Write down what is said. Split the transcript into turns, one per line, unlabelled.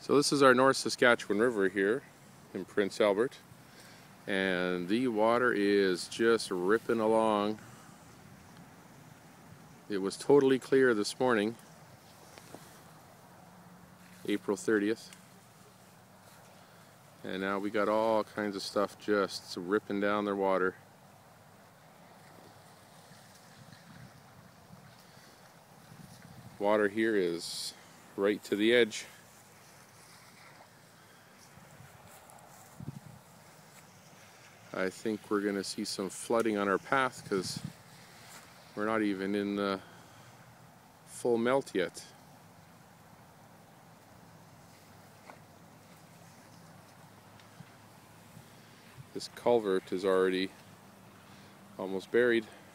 So this is our North Saskatchewan River here in Prince Albert, and the water is just ripping along. It was totally clear this morning, April 30th, and now we got all kinds of stuff just ripping down their water. Water here is right to the edge. I think we're going to see some flooding on our path because we're not even in the full melt yet. This culvert is already almost buried.